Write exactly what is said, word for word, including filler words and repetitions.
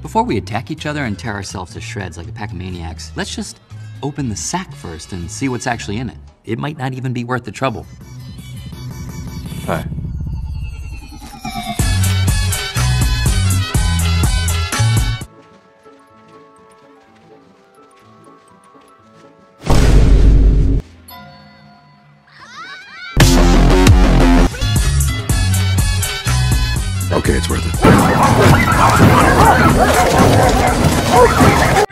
Before we attack each other and tear ourselves to shreds like a pack of maniacs, let's just open the sack first and see what's actually in it. It might not even be worth the trouble. Hi. Okay, it's worth it.